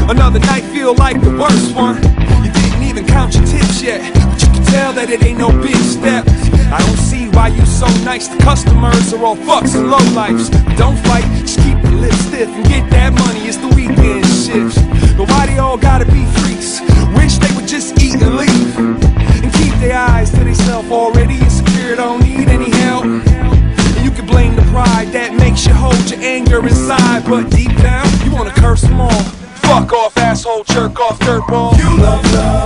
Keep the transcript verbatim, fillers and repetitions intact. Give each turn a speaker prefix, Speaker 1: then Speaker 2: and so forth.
Speaker 1: Another night feel like the worst one. You didn't even count your tips yet, but you can tell that it ain't no big step. I don't see why you so nice. The customers are all fucks and lowlifes. Don't fight, just keep your lips stiff and get that money. It's the weekend shifts. But why they all gotta be freaks? Wish they would just eat and leave and keep their eyes to themselves. Already insecure, don't need any help. And you can blame the pride that makes you hold your anger inside, but deep down you wanna curse them all. Fuck off, asshole, jerk off, dirtball.
Speaker 2: You love love.